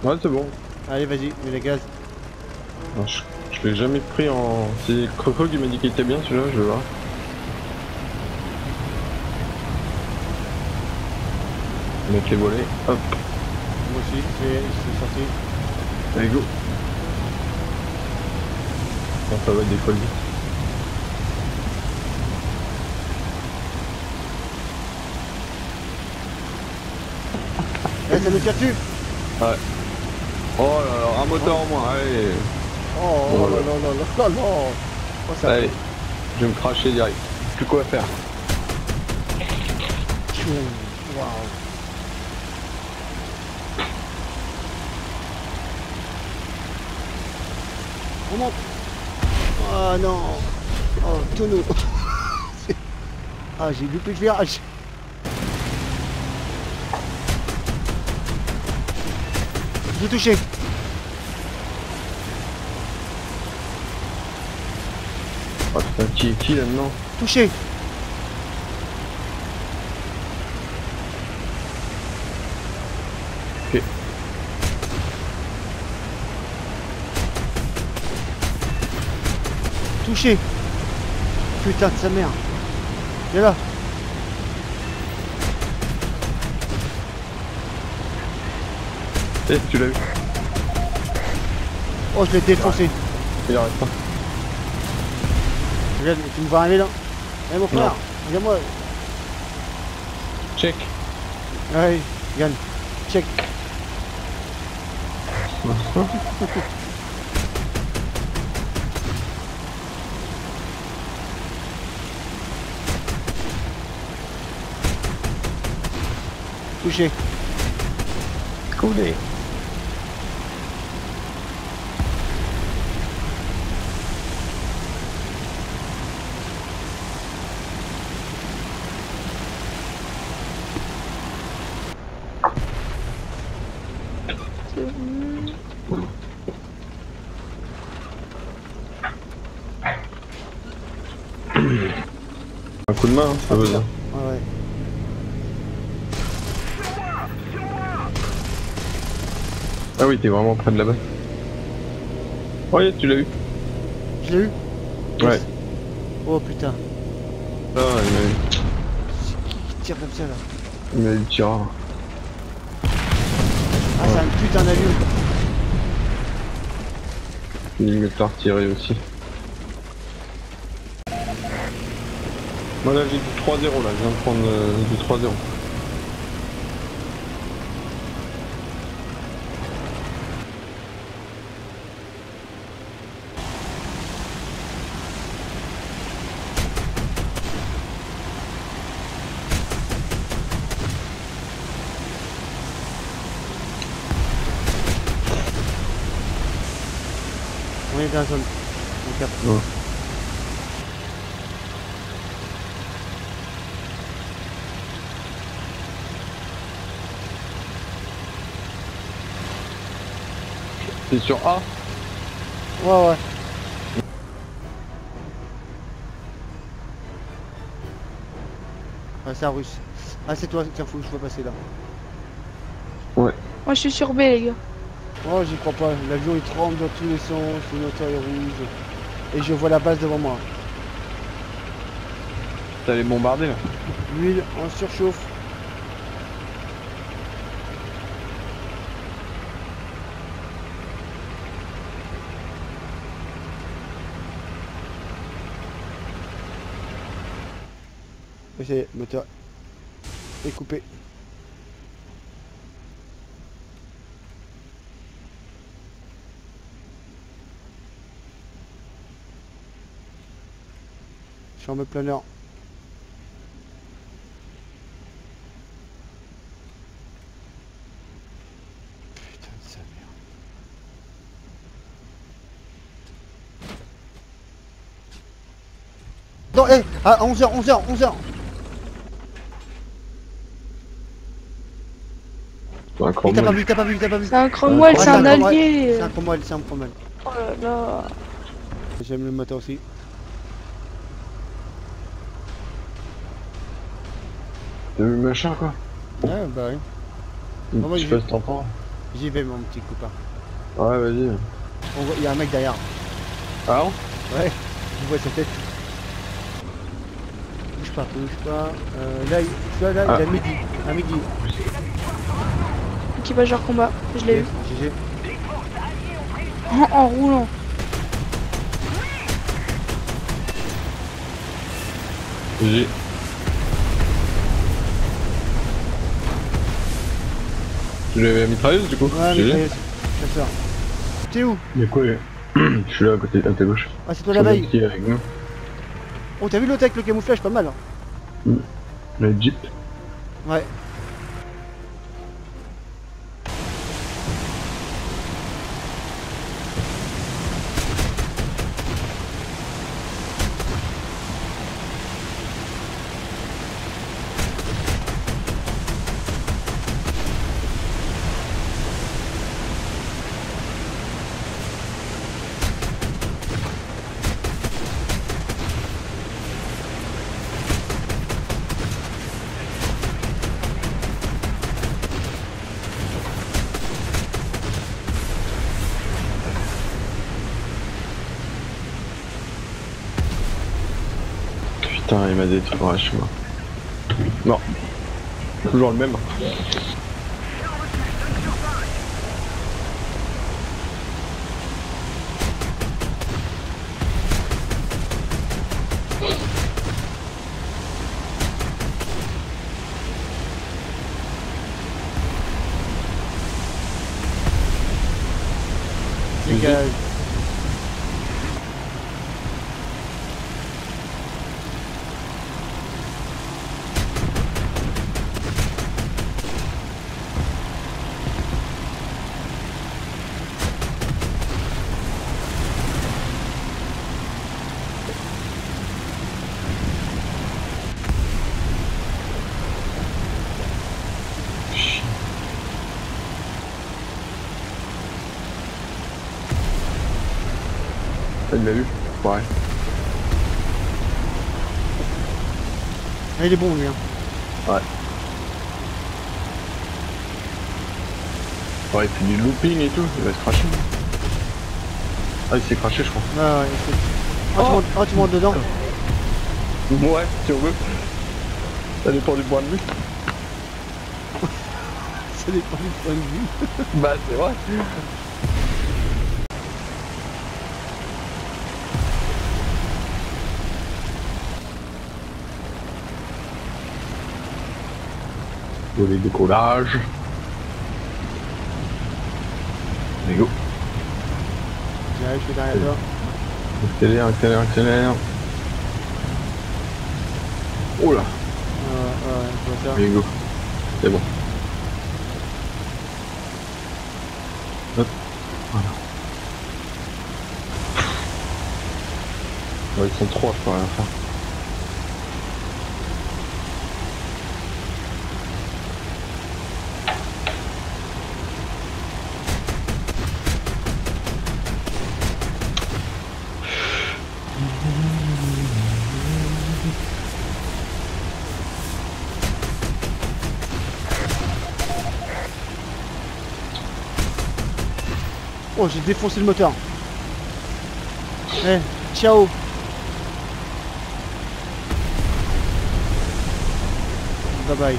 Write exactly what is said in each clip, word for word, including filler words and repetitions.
Ouais, c'est bon. Allez, vas-y, mets les gaz. Non, je je l'ai jamais pris en... C'est Croco qui m'a dit qu'il était bien celui-là, je vais voir. Mettre les volets, hop. Moi aussi, c'est sorti. Allez, go. Bon, ça va décoller vite. Eh, ça nous tire dessus. Ouais. Oh là là, un moteur en moins, allez. Oh, oh Oh là là. là là là là là. Oh, ça Allez, je vais me cracher direct. Plus quoi faire. Waouh. On monte. Oh non. Oh, tonneau. Ah, j'ai loupé le virage. J'ai touché. Oh putain, qui est qui là-dedans? Touché. Ok. Touché. Putain de sa mère. Viens là. Eh, tu l'as eu? Oh, je l'ai défoncé. Il arrête pas. Regarde, tu me vois arriver là. Eh mon frère, regarde-moi. Check. Allez, Yann, check. Touché. Coulé. Un coup de main, hein, ça veut dire. Ouais, ouais. Ah oui, t'es vraiment près de la balle. Ouais, tu l'as eu. Je l'ai eu. Ouais. Oh putain. Ah, il m'a eu. C'est qui qui tire comme ça là? Il m'a eu le tireur. Ah, c'est un putain d'avion. Il me t'a retiré aussi. Moi là j'ai du trois zéro là, je viens de prendre euh, du trois zéro. On est dans la zone. On capte. Ouais. T'es sur A? Ouais, ouais. Ah, c'est un russe. Ah, c'est toi, tiens, faut que je vois passer là. Ouais. Moi je suis sur B les gars. Oh, j'y crois pas. L'avion il tremble dans tous les sens, le moteur est rouge. Et je vois la base devant moi. T'as les bombardés là? L'huile en surchauffe. Et c'est le moteur est coupé. Je suis en mode planeur. Putain de sa mère. Non, hé, à onze heures, onze heures, onze heures. C'est un Il t'a pas cromwell. vu, t'as pas vu, t'as pas vu. C'est un Cromwell, Ouais, c'est un Cromwell. allié. C'est un Cromwell, c'est un Cromwell. Oh là là. J'aime le moteur aussi. T'as vu le machin quoi? Ouais, bah oui. Une Bon, moi, petite j'ai- phase t'entends. J'y vais mon petit copain. Ouais, vas-y. On voit, il y a un mec derrière. Ah non? Ouais, je vois sa tête. Bouge pas, bouge pas. Euh, là, il, tu vois, là, Ah. il est à midi. À midi. Équipage hors combat, je l'ai eu. G G. En, en roulant. J'ai. Tu l'avais la mitrailleuse du coup? Ouais, G G. mais chasseur. T'es où? Il y a quoi là? Je suis là à côté, à ta gauche. Ah, c'est toi la veille. Qui est avec nous? Oh, t'as vu l'autre avec le camouflage, pas mal. Hein. Le Jeep. Ouais. Putain, il m'a détruit. Ouais, je suis mort. Non. Toujours le même. Dégage. Ah, il l'a eu. Ouais. Ah, il est bon lui. Hein. Ouais. Ouais, il fait du looping et tout, il va se cracher. Ah, il s'est craché, je crois. Ouais, ouais, c'est... Ah, tu montes, ah, tu montes dedans. Ouais, si on veut. Ça dépend du point de vue. Ça dépend du point de vue. Bah, c'est vrai. Voler décollage. Allez, go. J'arrive, je suis derrière toi. Accélère, accélère, accélère. Oh là. Ouais, ouais, ouais, je vois ça. Allez, go. C'est bon. Hop. Voilà. Ouais, ils sont trois, je peux rien faire. Oh, j'ai défoncé le moteur. Eh, ciao. Bye bye.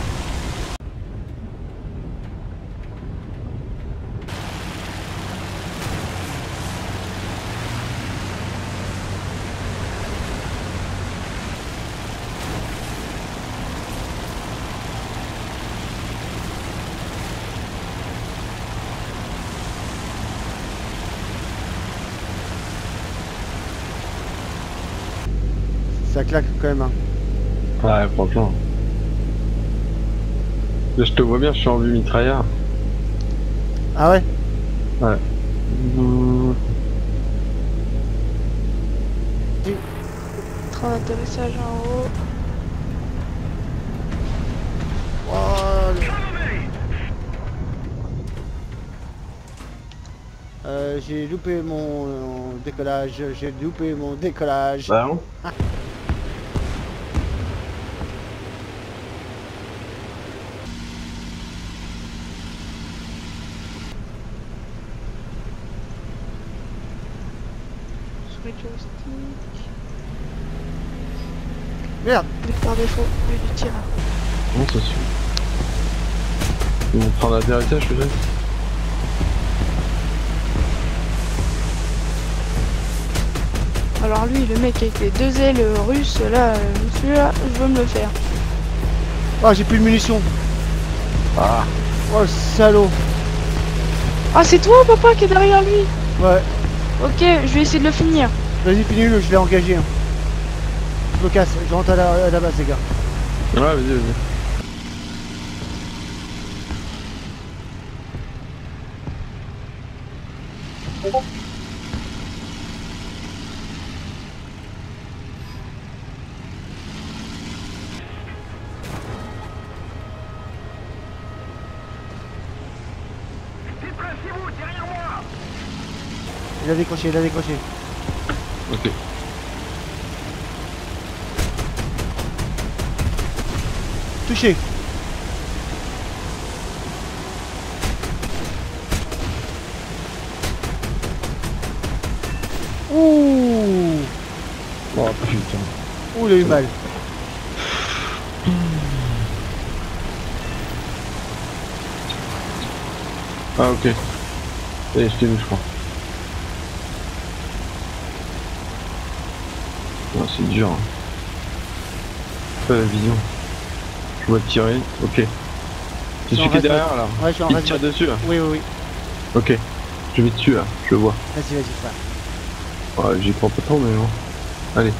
Ça claque quand même. Hein. Ouais, franchement. Là, je te vois bien, je suis en vue mitrailleur. Ah ouais? Ouais. Mmh. Train d'atterrissage en haut. Oh, le- euh, j'ai loupé mon euh, décollage, j'ai loupé mon décollage. Bah non. Souris joystick. Merde. Mais par défaut, lieu du tir. Non, ça suffit. Ils vont prendre l'atterrissage peut-être. Alors lui, le mec avec les deux ailes russes, là, euh, celui-là, je veux me le faire. Ah, j'ai plus de munitions. Ah. Oh, le salaud. Ah, c'est toi, papa, qui est derrière lui. Ouais. Ok, je vais essayer de le finir. Vas-y, finis-le, je l'ai engagé. Hein. Je me casse, je rentre à la, à la base, les gars. Ouais, vas-y, vas-y. Il a décroché, il a décroché. Ok. Touché. Ouh. Oh putain. Ouh, il a eu mal. Ah ok. Et je t'ai vu je crois. Oh, c'est dur. Hein. Pas la vision. Je vois tirer. Ok. C'est Je suis celui en qui est reste- derrière là. Ouais, je suis en Il reste- tire dessus là. Oui, oui, oui. Ok. Je vais dessus là. Je le vois. Vas-y, vas-y, ça. Ouais, j'y crois pas trop mais bon. Allez.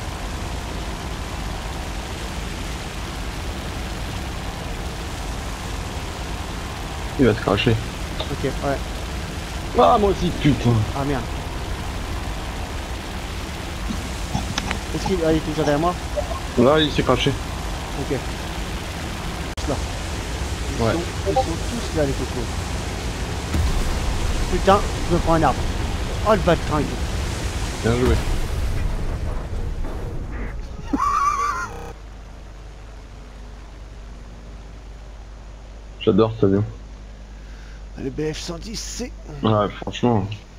Il va se cracher. Ok, ouais. Ah moi aussi putain. Ah merde. Est-ce qu'il ah, il est toujours derrière moi? Là il s'est craché. Ok. Là. Ils, Ouais. sont, ils sont tous là, les cocos. Putain, je me prends un arbre. Oh le bâtard. Bien joué. J'adore cet avion. Le B F cent dix, c'est... Ouais franchement.